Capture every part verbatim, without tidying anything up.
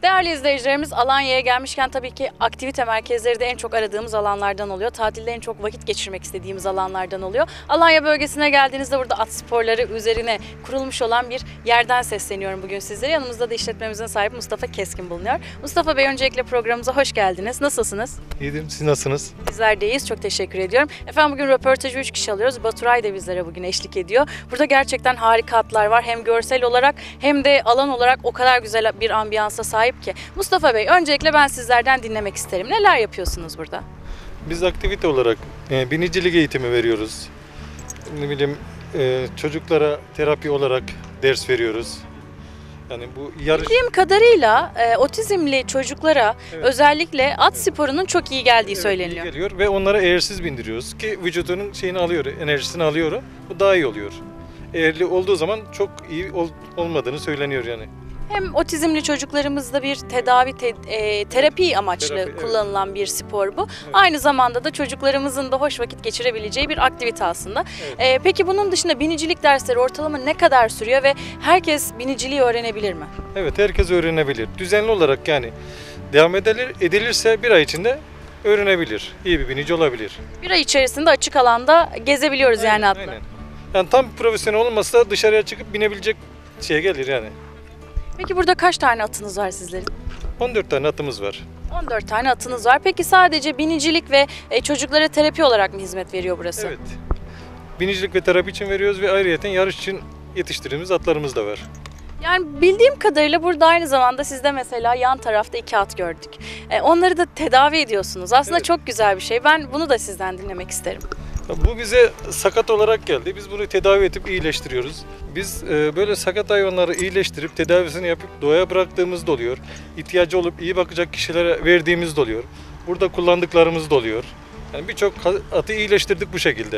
Değerli izleyicilerimiz, Alanya'ya gelmişken tabii ki aktivite merkezleri de en çok aradığımız alanlardan oluyor. Tatilde en çok vakit geçirmek istediğimiz alanlardan oluyor. Alanya bölgesine geldiğinizde burada at sporları üzerine kurulmuş olan bir yerden sesleniyorum bugün sizlere. Yanımızda da işletmemizin sahibi Mustafa Keskin bulunuyor. Mustafa Bey, öncelikle programımıza hoş geldiniz. Nasılsınız? İyiyim, siz nasılsınız? Bizler de iyiyiz. Çok teşekkür ediyorum. Efendim, bugün röportajı üç kişi alıyoruz. Baturay da bizlere bugün eşlik ediyor. Burada gerçekten harika atlar var. Hem görsel olarak hem de alan olarak o kadar güzel bir ambiyansa sahip ki. Mustafa Bey, öncelikle ben sizlerden dinlemek isterim. Neler yapıyorsunuz burada? Biz aktivite olarak e, binicilik eğitimi veriyoruz. Ne bileyim, e, çocuklara terapi olarak ders veriyoruz. Yani bu yarış... Bildiğim kadarıyla e, otizmli çocuklara Evet. özellikle at sporunun çok iyi geldiği Evet, söyleniyor. iyi geliyor ve onlara eğersiz bindiriyoruz ki vücudunun şeyini alıyor, enerjisini alıyor. Bu daha iyi oluyor. Eğerli olduğu zaman çok iyi ol, olmadığını söyleniyor yani. Hem otizmli çocuklarımızda bir tedavi, te, e, terapi amaçlı Terapi, evet. kullanılan bir spor bu. Aynı zamanda da çocuklarımızın da hoş vakit geçirebileceği bir aktivite aslında. Evet. E, peki bunun dışında binicilik dersleri ortalama ne kadar sürüyor ve herkes biniciliği öğrenebilir mi? Evet, herkes öğrenebilir. Düzenli olarak yani devam edilir, edilirse bir ay içinde öğrenebilir. İyi bir binici olabilir. Bir ay içerisinde açık alanda gezebiliyoruz yani atla. Aynen. Yani tam profesyonel olmasa dışarıya çıkıp binebilecek şeye gelir yani. Peki burada kaç tane atınız var sizlerin? on dört tane atımız var. on dört tane atınız var. Peki sadece binicilik ve e, çocuklara terapi olarak mı hizmet veriyor burası? Evet. Binicilik ve terapi için veriyoruz ve ayrıyeten yarış için yetiştirdiğimiz atlarımız da var. Yani bildiğim kadarıyla burada aynı zamanda sizde mesela yan tarafta iki at gördük. E, onları da tedavi ediyorsunuz. Aslında Evet. çok güzel bir şey. Ben bunu da sizden dinlemek isterim. Bu bize sakat olarak geldi. Biz bunu tedavi edip iyileştiriyoruz. Biz e, böyle sakat hayvanları iyileştirip tedavisini yapıp doğaya bıraktığımız da oluyor. İhtiyacı olup iyi bakacak kişilere verdiğimiz de oluyor. Burada kullandıklarımız da oluyor. Yani birçok atı iyileştirdik bu şekilde.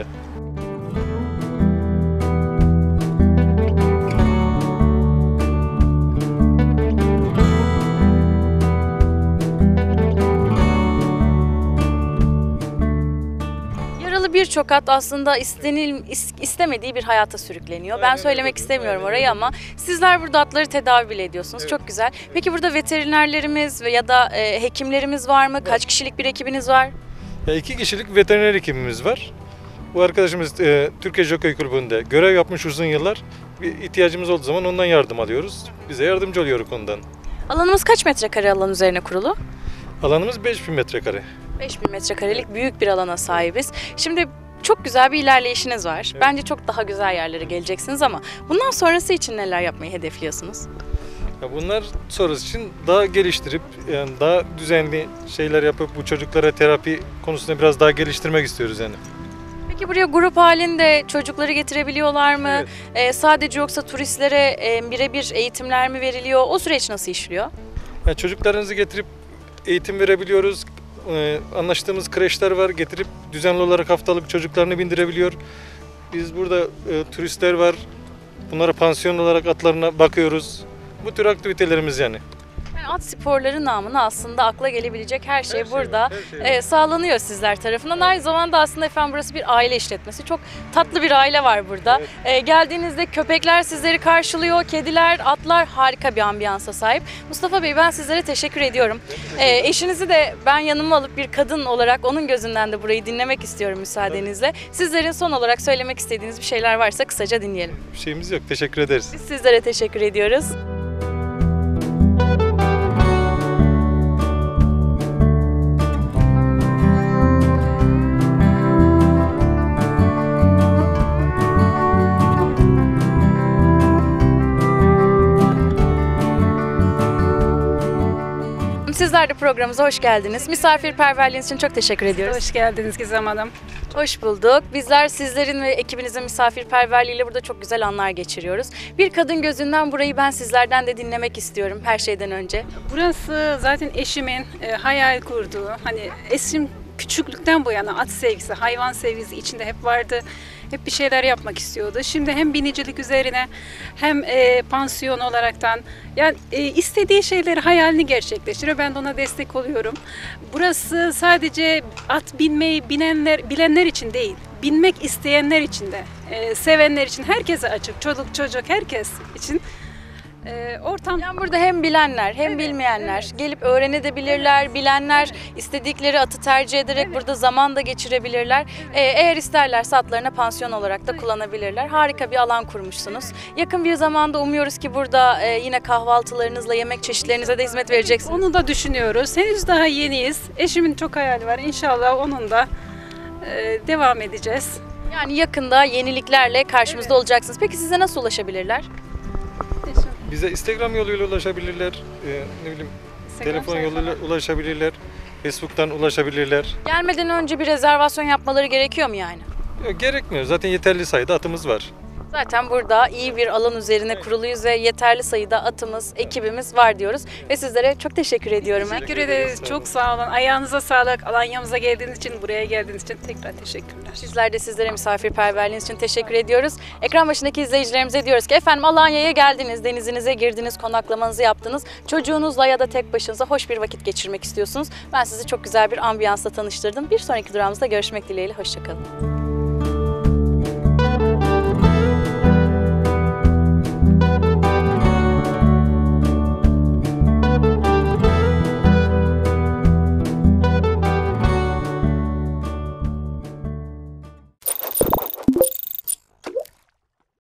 Birçok at aslında istenil, istemediği bir hayata sürükleniyor. Ben Aynen söylemek öyle. istemiyorum Aynen orayı öyle. ama sizler burada atları tedavi bile ediyorsunuz. Evet. Çok güzel. Peki burada veterinerlerimiz ve ya da e, hekimlerimiz var mı? Kaç kişilik bir ekibiniz var? Ya iki kişilik veteriner ekibimiz var. Bu arkadaşımız e, Türkiye Jockey Kulübü'nde görev yapmış uzun yıllar. Bir ihtiyacımız olduğu zaman ondan yardım alıyoruz. Bize yardımcı oluyor o konudan. Alanımız kaç metrekare alan üzerine kurulu? Alanımız beş bin metrekare. beş bin metrekarelik büyük bir alana sahibiz. Şimdi çok güzel bir ilerleyişiniz var. Evet. Bence çok daha güzel yerlere geleceksiniz ama bundan sonrası için neler yapmayı hedefliyorsunuz? Ya bunlar sonrası için daha geliştirip yani daha düzenli şeyler yapıp bu çocuklara terapi konusunda biraz daha geliştirmek istiyoruz yani. Peki buraya grup halinde çocukları getirebiliyorlar mı? Evet. Ee, sadece yoksa turistlere e, birebir eğitimler mi veriliyor? O süreç nasıl işliyor? Yani çocuklarınızı getirip eğitim verebiliyoruz. Ee, anlaştığımız kreşler var. Getirip düzenli olarak haftalık çocuklarını bindirebiliyor. Biz burada e, turistler var. Bunlara pansiyon olarak atlarına bakıyoruz. Bu tür aktivitelerimiz yani. Yani at sporları namına aslında akla gelebilecek her şey Her şey burada var, her şey var. e, sağlanıyor sizler tarafından. Aynı zamanda aslında efendim burası bir aile işletmesi. Çok tatlı bir aile var burada. Evet. E, geldiğinizde köpekler sizleri karşılıyor, kediler, atlar harika bir ambiyansa sahip. Mustafa Bey, ben sizlere teşekkür ediyorum. E, eşinizi de ben yanıma alıp bir kadın olarak onun gözünden de burayı dinlemek istiyorum müsaadenizle. Sizlerin son olarak söylemek istediğiniz bir şeyler varsa kısaca dinleyelim. Bir şeyimiz yok. Teşekkür ederiz. Biz sizlere teşekkür ediyoruz. Sizler de programımıza hoş geldiniz. Misafirperverliğiniz için çok teşekkür ediyoruz. Hoş geldiniz Gizem Hanım. Hoş bulduk. Bizler sizlerin ve ekibinizin misafirperverliğiyle burada çok güzel anlar geçiriyoruz. Bir kadın gözünden burayı ben sizlerden de dinlemek istiyorum her şeyden önce. Burası zaten eşimin e, hayal kurduğu, hani eşim küçüklükten bu yana at sevgisi, hayvan sevgisi içinde hep vardı. Hep bir şeyler yapmak istiyordu. Şimdi hem binicilik üzerine hem e, pansiyon olaraktan yani e, istediği şeyleri, hayalini gerçekleştiriyor. Ben de ona destek oluyorum. Burası sadece at binmeyi binenler, bilenler için değil, binmek isteyenler için de, e, sevenler için, herkese açık. Çoluk çocuk herkes için. E, ortam Yani burada hem bilenler hem Evet, bilmeyenler evet. gelip öğrenebilirler, bilenler istedikleri atı tercih ederek Evet. burada zaman da geçirebilirler. Ee, eğer isterlerse atlarına pansiyon olarak da kullanabilirler. Harika bir alan kurmuşsunuz. Yakın bir zamanda umuyoruz ki burada e, yine kahvaltılarınızla yemek çeşitlerinize de hizmet vereceksiniz. onu da düşünüyoruz. Henüz daha yeniyiz. Eşimin çok hayali var. İnşallah onun da e, devam edeceğiz. Yani yakında yeniliklerle karşımızda olacaksınız. Peki size nasıl ulaşabilirler? Bize Instagram yoluyla ulaşabilirler, e, ne bileyim telefon yoluyla ulaşabilirler, Facebook'tan ulaşabilirler. Gelmeden önce bir rezervasyon yapmaları gerekiyor mu yani? Ya, gerekmiyor. Zaten yeterli sayıda atımız var. Zaten burada iyi bir alan üzerine kuruluyuz ve yeterli sayıda atımız, ekibimiz var diyoruz. Ve sizlere çok teşekkür ediyorum. ben. Teşekkür ederiz. Çok sağ olun. Ayağınıza sağlık. Alanya'mıza geldiğiniz için, buraya geldiğiniz için tekrar teşekkürler. Bizler de sizlere misafirperverliğiniz için teşekkür ediyoruz. Ekran başındaki izleyicilerimize diyoruz ki efendim Alanya'ya geldiniz, denizinize girdiniz, konaklamanızı yaptınız. Çocuğunuzla ya da tek başınıza hoş bir vakit geçirmek istiyorsunuz. Ben sizi çok güzel bir ambiyansla tanıştırdım. Bir sonraki durağımızda görüşmek dileğiyle. Hoşçakalın.